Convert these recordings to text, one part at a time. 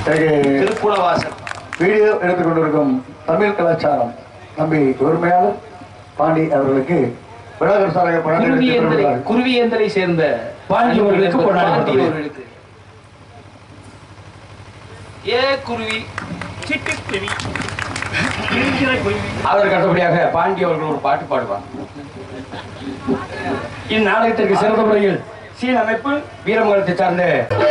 திருப்புலவாசல் video எடுத்துக்கொண்டிருக்கும் Tamil கலாச்சாரம் தம்பி உரிமையாளர் பாண்டி அவர்களுக்கு விநாயகர் சாலை குருவியந்தலை சேர்ந்த பாண்டி அவர்களுக்கு ஏ குருவி சிட்டுக்குருவி அதற்கு அடுத்தபடியாக பாண்டி அவர்கள் ஒரு பாட்டு பாடுவார். இந்நாடகத்திற்கு சிறந்த முறையில் சீன அமைப்பு வீரமங்கலத்தை சார்ந்த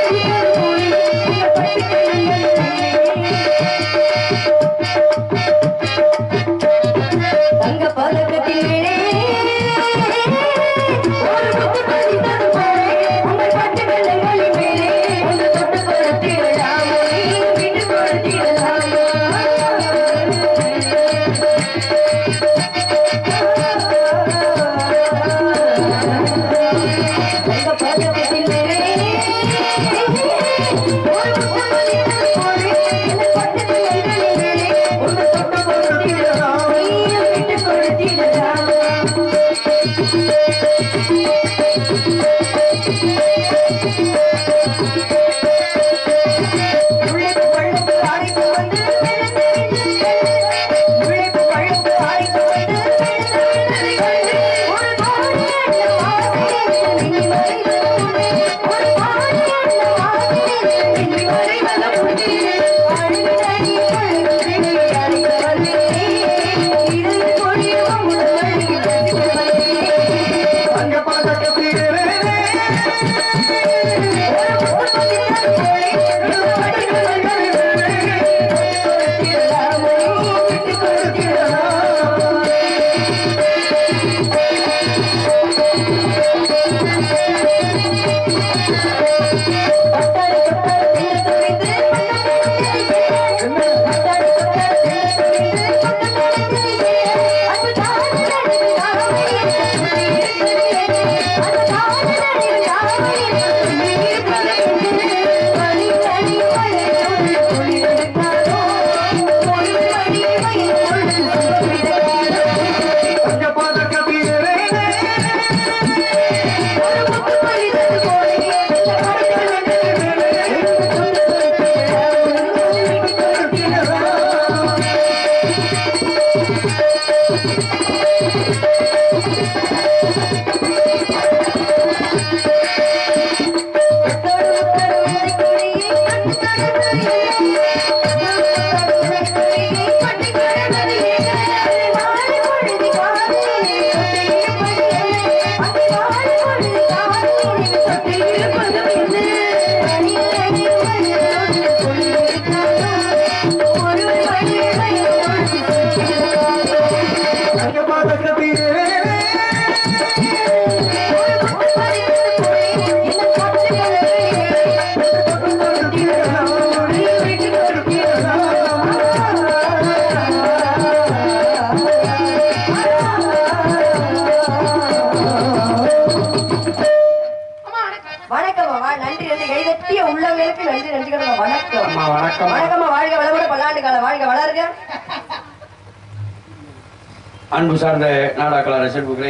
அன்பு சார்ந்த நாடக ரசிகர்களே,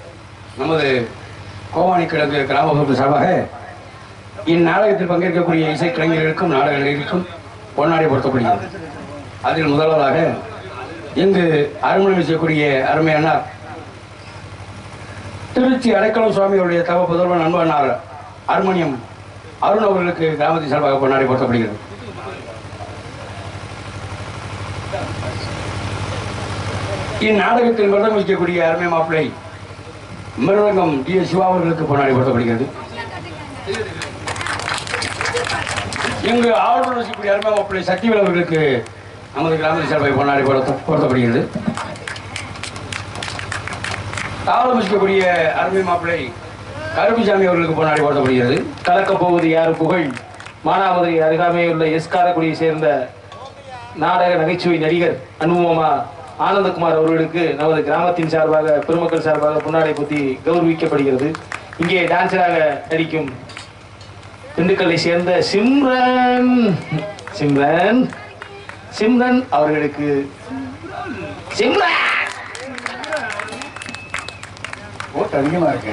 நமது கோவானி கிழக்கு கிராம பகுதி சார்பாக இந்நாடகத்தில் பங்கேற்கக்கூடிய இசைக்கலைஞர்களுக்கும் நாடக நடிகர்களுக்கும் பொன்னாடை பொருத்தப்படுகிறது. அதில் முதல்வராக இங்கு அருமணம் செய்யக்கூடிய அருமையானார் திருச்சி அடைக்கலம் சுவாமி அவருடைய தவ புதல்வன் அன்பானார் ஹார்மோனியம் அருண் அவர்களுக்கு கிராமத்தின் சார்பாக பொன்னாடை பொருத்தப்படுகிறது. இந்நாடகத்தில் மிருதம் வைக்கக்கூடிய அருமை மாப்பிள்ளை மிருதங்கம் டி எஸ் சிவா அவர்களுக்கு பொன்னாடை பொருத்தப்படுகிறது. இங்கு ஆவணம் வசிக்கக்கூடிய அருமை மாப்பிள்ளை சக்திவேல் அவர்களுக்கு நமது கிராமத்தின் சார்பாக பொன்னாடை பொருத்தப்படுகிறது. தாவரம் வசிக்கக்கூடிய அருமை மாப்பிள்ளை கருப்புசாமி அவர்களுக்கு பொன்னாடை பொருத்தப்படுகிறது. கலக்கப் போவது யாரு புகழ் மானாமதுரை அருகாமையுள்ள எஸ்காரக்குடியை சேர்ந்த நாடக நகைச்சுவை நடிகர் அனுபவமா ஆனந்தகுமார் அவர்களுக்கு நமது கிராமத்தின் சார்பாக பெருமக்கள் சார்பாக பொன்னாடை பொத்தி கௌரவிக்கப்படுகிறது. இங்கே டான்சராக நடிக்கும் திண்டுக்கல்லை சேர்ந்த சிம்ரன் அவர்களுக்கு அதிகமா இருக்கு.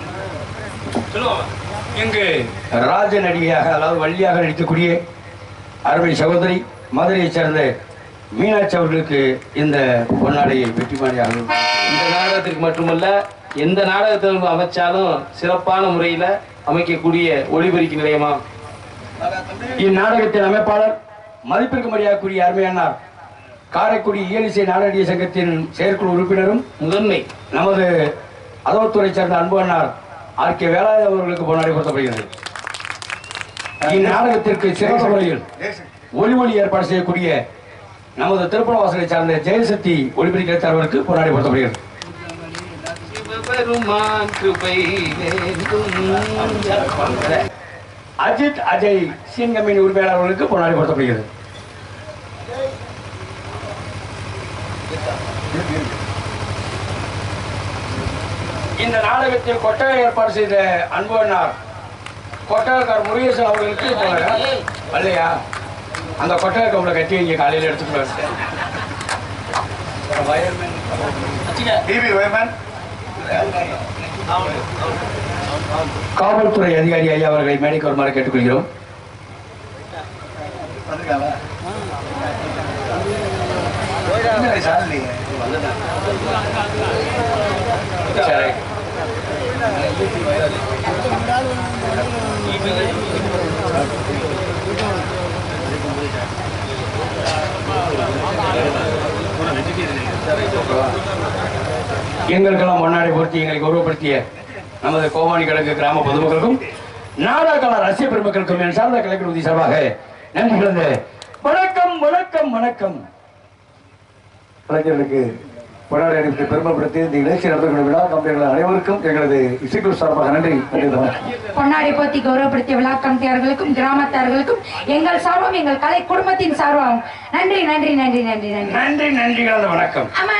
இங்கு ராஜ நடிகையாக அதாவது வள்ளியாக நடிக்கக்கூடிய அருமை சகோதரி மதுரையைச் சேர்ந்த மீனாட்சி அவர்களுக்கு இந்த பொன்னாடையை வெற்றிமாடியாக இந்த நாடகத்திற்கு மட்டுமல்ல, எந்த நாடகத்திற்கு அமைச்சாலும் சிறப்பான முறையில அமைக்கக்கூடிய ஒளிபெருக்கி நிலையமா. இந்நாடகத்தின் அமைப்பாளர் மதிப்பிற்கு மரியாதைக்குரிய அருமையானார் காரைக்குடி இயலிசை நாடகிய சங்கத்தின் செயற்குழு உறுப்பினரும் முதன்மை நமது அதோத்துறை சேர்ந்த அன்பு அண்ணார் ஆர்.கே. வேலாயுத அவர்களுக்கு பொன்னாடை கொடுக்கப்படுகிறது. இந்நாடகத்திற்கு சிறந்த முறையில் ஒளி ஏற்பாடு செய்யக்கூடிய நமது திருப்பணவாசலை சார்ந்த ஜெயசக்தி ஒளிபெருக்கி அவர்களுக்கு பொன்னாடை கொடுக்கப்படுகிறது. அஜித் அஜய் சிங்கமின் உரிமையாளர் அவர்களுக்கு பொன்னாடை கொடுக்கப்படுகிறது. இந்த நாடகத்தில் கொட்டகை ஏற்பாடு செய்த அன்பு அண்ணார் கொட்டகக்கார் முருகேசன் அவர்களுக்கு இல்லையா அந்த கொட்டகை கவுல கட்டி இங்க காலையில் எடுத்துக்கிறார். காவல்துறை அதிகாரி ஐயா அவர்களை மேடைக்கு வருமாறு கேட்டுக்கொள்கிறோம். சரி. எங்களுக்கெல்லாம் முன்னாடி பொருத்தி எங்களை கௌரவப்படுத்திய நமது கோவானி கிழக்கு கிராம பொதுமக்களுக்கும் நாடக ரசிக பெருமக்களுக்கும் என் சார்ந்த கலைஞர் உதவி சார்பாக நன்றி கலந்த வணக்கம் வணக்கம் வணக்கம். கலைஞர்களுக்கு பொன்னாடை அணிவித்து பெருமைப்படுத்தி இந்த நிகழ்ச்சி நடத்தக்கூடிய விழா கமிட்டிகள் அனைவருக்கும் எங்களது இசைக்குழு சார்பாக நன்றி. பொன்னாடை போத்தி கௌரவப்படுத்திய விழா கமிட்டியார்களுக்கும் கிராமத்தார்களுக்கும் எங்கள் சார்பாகவும் எங்கள் கலை குடும்பத்தின் சார்பாகவும் நன்றி நன்றி நன்றி நன்றி நன்றி நன்றி நன்றி கலந்த வணக்கம். ஆமா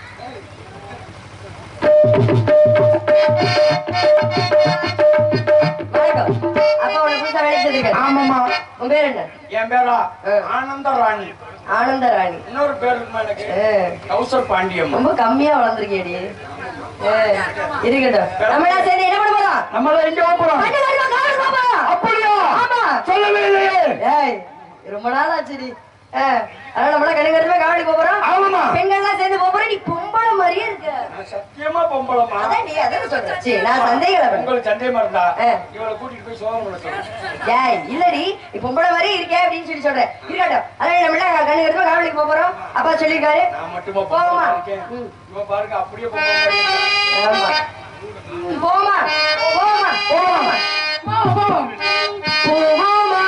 ஆமாமா உன் பேர் என்ன? என் பேரா ஆனந்த ராணி. ஆனந்த ராணி. இன்னொரு பேர் இருக்குமா எனக்கு? கௌசர் பாண்டியம். ரொம்ப கம்மியா வளர்ந்துருக்கேடி. இருக்கட்டும். நம்ம எல்லாம் சேர்ந்து என்ன பண்ண போறோம்? நம்மள எங்க போறோம்? அப்படியா? ஆமா. சொல்லவே இல்லையே. ஏய் ரொம்ப நாள் ஆச்சுடி. அதனால நம்மள கணிகரமா காவடி போறோம். ஆமாமா. பெண்கள்லாம் சேர்ந்து போறோம். நீ பொம்பளை மாதிரியே இருக்க. சத்தியமா பொம்பளமா? அதான் நீ அதான் சொல்ற. சீ நான் சந்தேகல. உங்களுக்கு சந்தேகமா இருந்தா இவளை கூட்டிட்டு போய் சோகம் பண்ண சொல்லுங்க. ஏய் இல்லடி நீ பொம்பளை மாதிரியே இருக்கே அப்படின்னு சொல்லி சொல்றேன். இருக்கட்டும். அதனால நம்மள கணிகரமா காவடிக்கு போறோம். அப்பா சொல்லிருக்காரு. நான் மட்டுமா போமா. இவ பாருங்க அப்படியே பொம்பளை. ஆமா. போமா. போமா. போமா. போமா. போமா.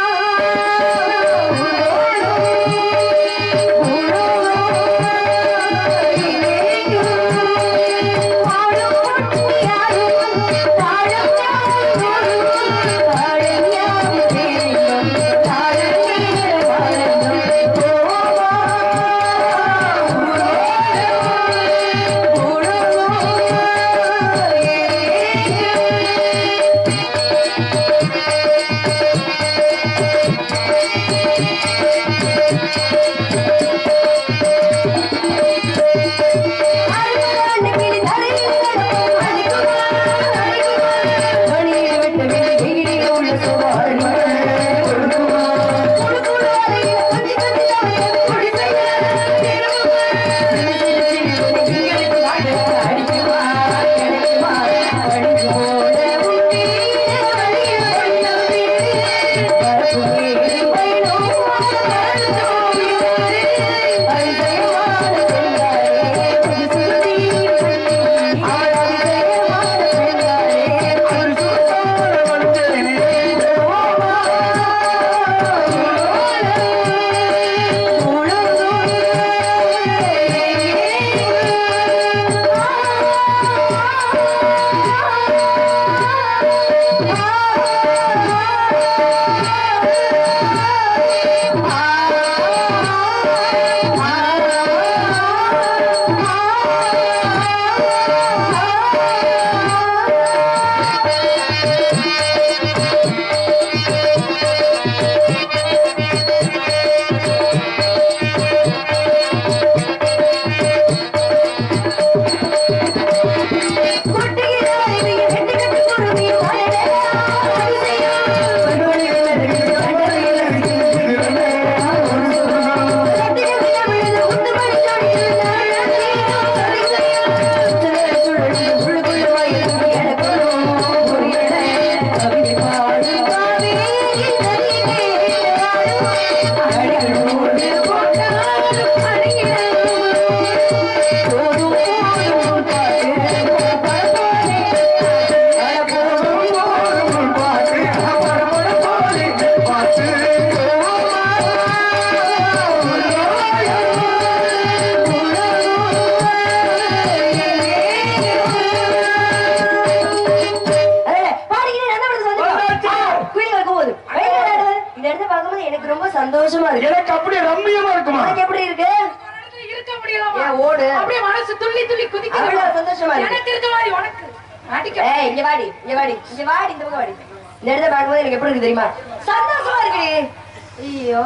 சந்தோஷமா இருக்கு. எனக்கு அப்படியே ரம்மியமா இருக்குமா? உனக்கு எப்படி இருக்கு? இருக்க முடியலமா? ஏன் ஓடு? அப்படியே மனசு துள்ளி துள்ளி குதிக்குது. அவ்வளவு சந்தோஷமா இருக்கு. எனக்கு இருக்க மாதிரி உனக்கு அடிக்க. ஏய் இங்க வாடி, இங்க வாடி, இங்க வாடி, இந்த பக்கம் வாடி. இந்த இடத்த பார்க்கும்போது எனக்கு எப்படி இருக்கு தெரியுமா? சந்தோஷமா இருக்குடி. ஐயோ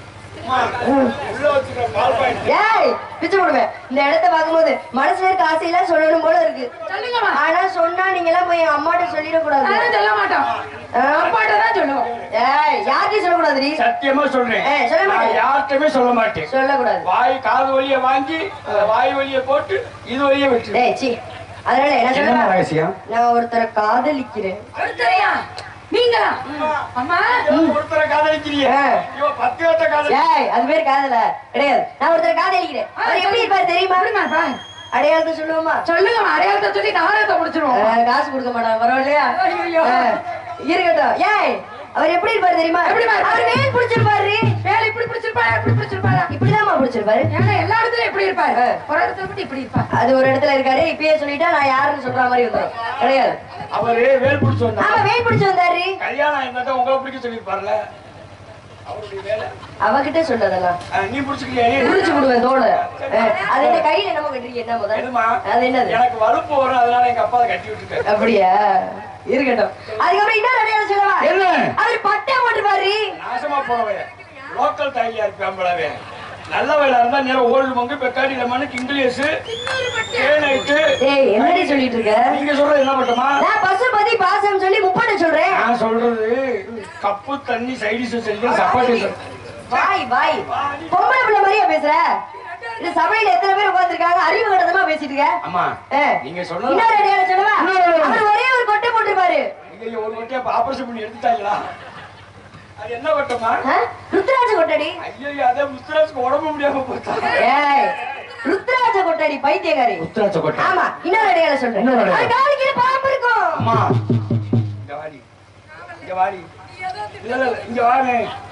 ஏய் பிச்சு போடுவேன். இந்த இடத்த பார்க்கும்போது மனசுல இருக்க ஆசையெல்லாம் சொல்லணும் போல இருக்கு. சொல்லுங்கம்மா. ஆனா சொன்னா நீங்க எல்லாம் போய் அம்மாட்ட சொல்லிடக்கூடாது. நான் சொல்ல மாட்டோம். அப்பாட்ட தான் சொல்லுவோம். ஏய் யார்கிட்டயும் சொல்லக்கூடாதுடி. சத்தியமா சொல்றேன். சொல்ல மாட்டேன். நான் யார்கிட்டயுமே சொல்ல மாட்டேன். சொல்லக்கூடாது. வாய் காது வழிய வாங்கி வாய் வழிய போட்டு இது வழிய வச்சு. ஏய் சி அதனால என்ன என்ன சொல்லுவா? ரகசியம்? நான் ஒருத்தரை காதலிக்கிறேன். ஒருத்தரையா? நீங்களா? அம்மா ஒருத்தரை காதலிக்கிறியே, இவன் 10 பேர்த்த காதலி. ஏய் அது பேர் காதல கிடையாது. நான் ஒருத்தரை காதலிக்கிறேன். அவர் எப்படி இருப்பாரு தெரியுமா? அடையாளத்தை சொல்லுவோமா? சொல்லுங்கம்மா. அடையாளத்தை சொல்லி நாரத்தை முடிச்சிருவோம். காசு கொடுக்க மாட்டாங்க பரவாயில்லையா? ஐயோ. இருக்கட்டும். ஏய் அவர் எப்படி இருப்பாரு தெரியுமா? அவர் வேல் பிடிச்சிருப்பாரு. வேலை இப்படி பிடிச்சிருப்பாரு, இப்படி பிடிச்சிருப்பாரு. இப்படிதாம்மா பிடிச்சிருப்பாரு. ஏன்னா எல்லா இடத்துலயும் எப்படி இருப்பாரு? ஒரு இடத்துல மட்டும் இப்படி இருப்பாரு. அது ஒரு இடத்துல இருக்காரு. இப்பயே சொல்லிட்டா நான் யாருன்னு சொல்ற மாதிரி வந்துடும். கிடையாது. அவரு வேல் பிடிச்சு வந்தா ஆமா வேல் பிடிச்சு வந்தாரு. கல்யாணம் என்னதான் உங்களை பிடிக்க சொல்லிருப்பாருல, அவருடைய வேலை. அவகிட்ட சொன்னதெல்லாம் நீ பிடிச்சிக்கிறியா? புடிச்சு விடுவேன் தோடு. அது என்ன கையில என்னமோ கட்டிருக்கீங்க என்ன முதல்? என்னம்மா? அது என்னது? எனக்கு வலுப்பு வரும், அதனால எங்க அப்பா அதை கட்டி விட்டுருக்காரு. அப்படியா? இருக்கட்டும். அதுக்கப்புறம் இன்னொரு அடையாளம் சொல்லவா? என்ன? அவர் பட்டை போட்டுப்பாரு. நாசமா போனவே லோக்கல் தாயியா இருப்பாம்பளவே. நல்ல வேலை இருந்தா நேரம் ஓல்டு மங்கு பெக்காடி லெமன் இங்கிலீஷ் கேனைட்டு. ஏய் என்னடி சொல்லிட்டு இருக்க? நீங்க சொல்றது என்ன பட்டமா? நான் பசுபதி பாசம் சொல்லி முப்பட சொல்றேன். நான் சொல்றது கப்பு தண்ணி சைடிஷ் செஞ்சு சப்பாத்தி. வாய் வாய் பொம்பளை பிள்ளை மாதிரியா பேசுற? இந்த சபையில எத்தனை பேர் உட்கார்ந்திருக்காங்க? அறிவு கடத்தமா பேசிட்டு இருக்க. அம்மா ஆ. நீங்க சொன்னது இன்னொரு அடையாளம் சொல்லவா? அவர் ஒரே ஒரு கொட்டை போட்டுப்பாரு. நீங்க ஒரு வட்டியா ஆபரேஷன் பண்ணி எடுத்துட்டாங்களா? அது என்ன பட்டமா? ருத்ராஜ கொட்டடி. ஐயோ அதே முஸ்தராஜ்க்கு உடம்பு முடியாம போச்சா? ஏய் ருத்ராஜ கொட்டடி பைத்தியக்காரி. முஸ்தராஜ கொட்டை. ஆமா இன்னொரு அடையாளம் சொல்றேன். இன்னொரு அடையாளம். அது காலிக்கீழ பாம்பு இருக்கும். அம்மா இங்க வாடி, இங்க வாடி. இல்ல இல்ல இங்க வாங்க.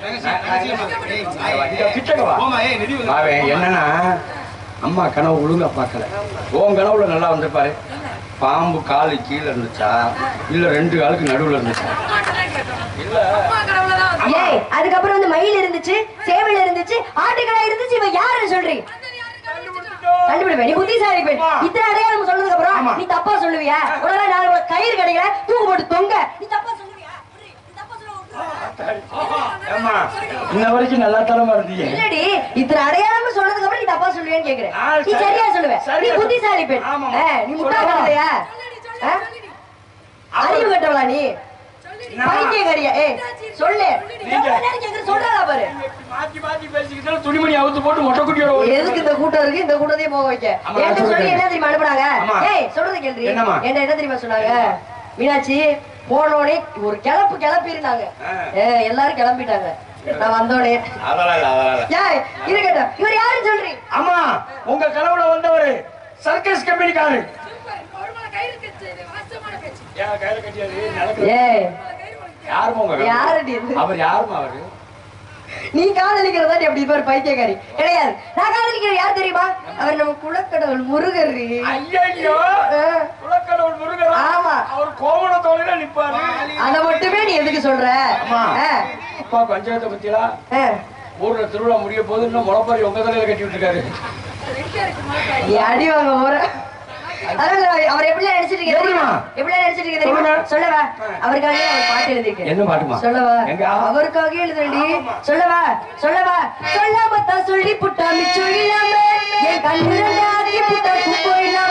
கிட்டக்க வா. வாவே. என்னன்னா அம்மா கனவு ஒழுங்கா பார்க்கல. உன் கனவுல நல்லா வந்திருப்பாரு. பாம்பு காலு கீழே இருந்துச்சா இல்ல 2 காலுக்கு நடுவுல இருந்துச்சா? இல்ல ஏய் அதுக்கப்புறம் வந்து மயில் இருந்துச்சு, சேவல் இருந்துச்சு, ஆட்டுக்கடா இருந்துச்சு. இவன் யாருன்னு சொல்றீ? கண்டுபிடிப்பேன். நீ புத்திசாலி பெண். இத்தனை அடையாளம் சொன்னதுக்கு அப்புறம் நீ தப்பா சொல்லுவியா? உடனே நான் ஒரு கயிறு கிடைக்கல தூக்கு போட்டு தொங்க. நீ தப்பா சொல்லுவியா? ஏம்மா இன்ன வரைக்கும் நல்லா தரமா இருந்தீங்க. இல்லடி இத்தனை அடையாளம் சொன்னதுக்கு அப்புறம் நீ தப்பா சொல்லுவேன்னு கேக்குறேன். நீ சரியா சொல்லுவ. நீ புத்திசாலி பெண். நீ முட்டாள் இல்லையா? அறிவு கட்டவளா நீ? பைத்தியக்காரியா? ஏய் சொல்லு. சொல்றா பாரு. மாத்தி மாத்தி பேசிக்கிட்டு துணிமணி அவுத்து போட்டு மொட்டை குட்டியோட எதுக்கு இந்த கூட்டம் இருக்கு? இந்த கூட்டத்தையும் போக வைக்க. என்கிட்ட சொல்லி என்ன தெரியுமா அனுப்புனாங்க? ஏய் சொல்றது கேள்வி. என்ன தெரியுமா சொன்னாங்க? மீனாட்சி போனோடனே ஒரு கிளப்பி இருந்தாங்க. எல்லாரும் கிளம்பிட்டாங்க. நான் வந்தோடனே ஏய் இருக்கட்டும். இவர் யாருன்னு சொல்றீ? அம்மா உங்க கனவுல வந்தவரு சர்க்கஸ் கம்பெனிக்காரு. கையில கட்டியாரு. ஏய் யாருமா உங்க யாருடி? அவர் யாருமா? அவரு நீ காதலிக்கிறதா எப்படி ஒரு பைத்தியக்காரி? கிடையாது. நான் காதலிக்கிறது யார் தெரியுமா? அவர் நம்ம குலக்கடவுள் முருகர். ஐயோ குலக்கடவுள் முருகர். ஆமா அவர் கோவணத்தோட நிப்பாரு. அத மட்டுமே நீ எதுக்கு சொல்ற? அப்பா பஞ்சாயத்தை பத்தியா? ஊர்ல திருவிழா முடிய போது இன்னும் முளப்பாரி உங்க தலையில கட்டி விட்டுருக்காரு. அடி வாங்க போற. அவர் எப்படி நினைச்சிட்டு இருக்கீங்க? சொல்லவா? அவருக்காக அவர் பாட்டு எழுதிருக்கேன். என்ன பாட்டுமா? சொல்லவா? அவருக்காக எழுதுறடி. சொல்லவா? சொல்லாமத்தான் சொல்லி புட்டா மிச்சம் இல்லாம என் கண்ணு ஆகி புட்டா குப்போ இல்லாம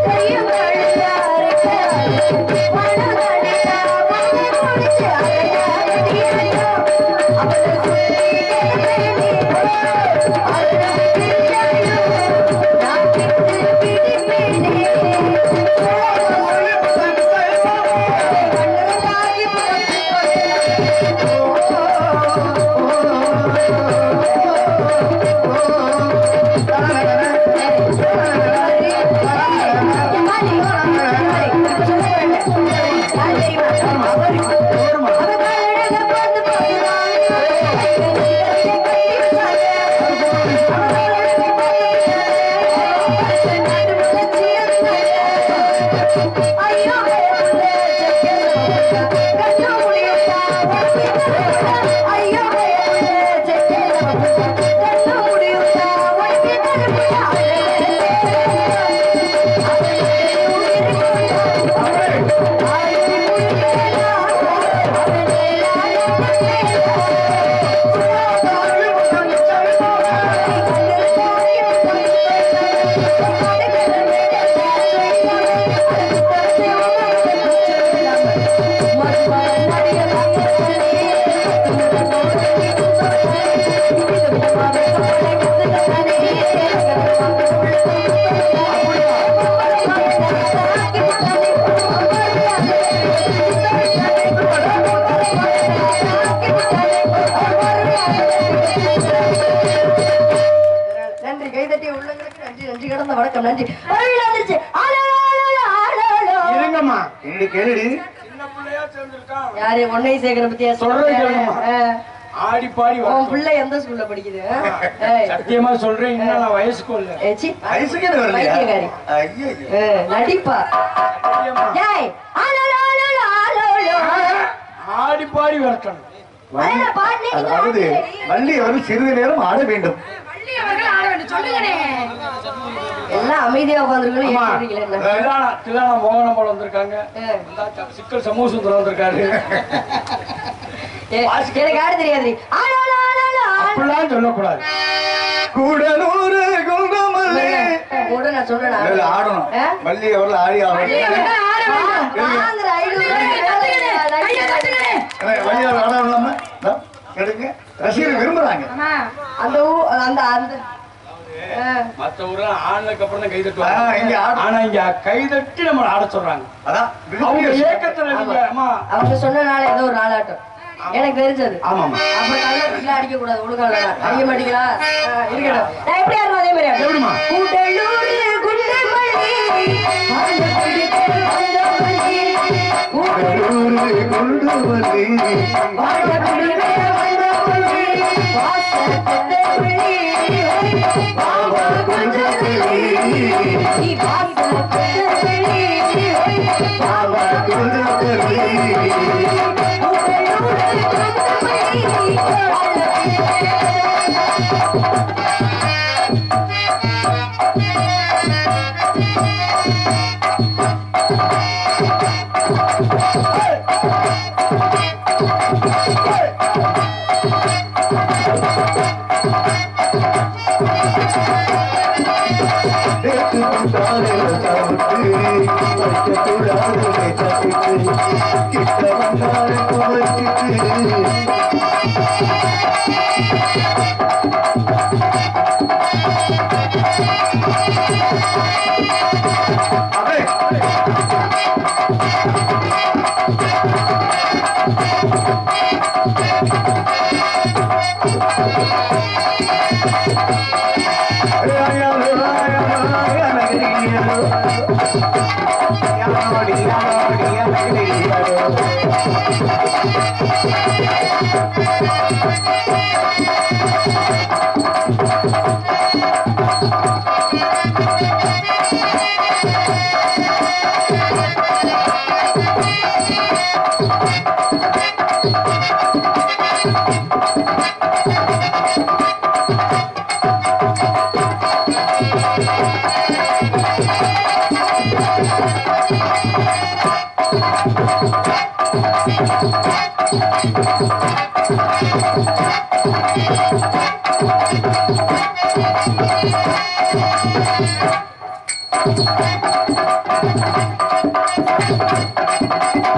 யாரு ஒன்னை சேகர பத்தியா சொல்றேன். ஆடி பாடி உன் பிள்ளை எந்த ஸ்கூல்ல படிக்குது? சத்தியமா சொல்றேன், இன்னும் நான் வயசுக்கு இல்ல. வயசுக்கு வரலையா? ஐயோ நடிப்பா. ஏய் ஆடி பாடி வரட்டும். அதாவது வள்ளி அவர்கள் சிறிது நேரம் ஆட வேண்டும். எல்லாம் அமைதியா உட்காந்துருக்கணும். மோகனம் போல வந்திருக்காங்க. சிக்கல் சமூக சுந்தரம் வந்திருக்காரு. எனக்கு ஆட தெரியாது. அப்படிலாம் சொல்லக்கூடாது. கூடலூரு குண்டமல்லி கூட நான் சொல்றேன். ஆடணும். வள்ளி அவர்கள் ஆடி ஆடணும். வள்ளி அவர் ஆடணும். எடுங்க, ரசிகர்கள் விரும்புறாங்க. அந்த அந்த அந்த மத்த ஊர்ல ஆனதுக்கு அப்புறம் தான் கை தட்டுவாங்க. ஆனா இங்க கை தட்டி நம்ம ஆட சொல்றாங்க. அதான் அவங்க ஏக்கத்துல நீங்க அவங்க சொன்னனால ஏதோ ஒரு நாளாட்டம் எனக்கு தெரிஞ்சது. ஆமா அப்புறம் கல்ல அடிக்க கூடாது. ஒழுங்கால அடிக்க மாட்டீங்களா? இருக்கட்டும். நான் எப்படி ஆடுறோம் அதே மாதிரி எப்படிமா? கூடலூர் குண்டமல்லி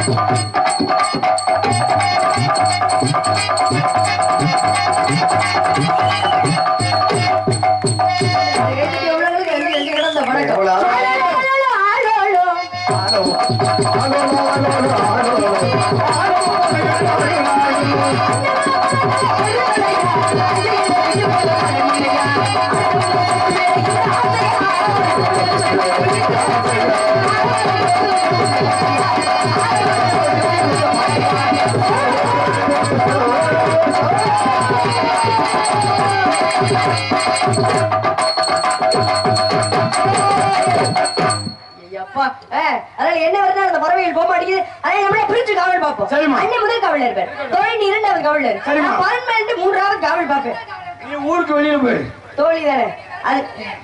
என்ன வருது அந்த பறவைகள் போக மாட்டேங்குது. அதை நம்மளே பிரிச்சு காவல் பார்ப்போம். அண்ணன் முதல் காவல் இருப்பார், தோழி இரண்டாவது காவல் இருப்பார், பரண்மேல் மூன்றாவது காவல் பார்ப்பேன். நீ ஊருக்கு வெளியில போய் தோழி தானே அது.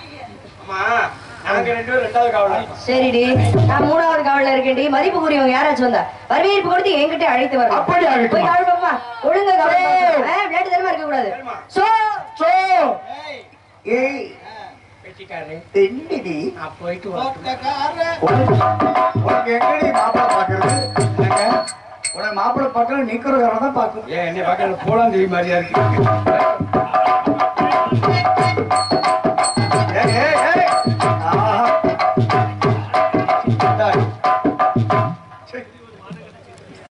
சரிடி, நான் மூணாவது காவல்ல இருக்கேன்டி. மதிப்புக்குரியவங்க யாராச்சும் வந்தா வரவேற்பு கொடுத்து என்கிட்ட அழைத்து வரலாம். போய் காவல் பார்ப்போமா? ஒழுங்கா காவல் விளையாட்டு தரமா இருக்க கூடாது. சோ சோ ஏய் என்னடி போயிட்டு மாப்பிள்ள பாக்குறது? உன மாப்பிள்ள பாக்கல நிக்கிறவங்க தான் பாக்கணும். ஏன் என்னை பார்க்க போலாம் தெரியும் மாதிரியா இருக்கு.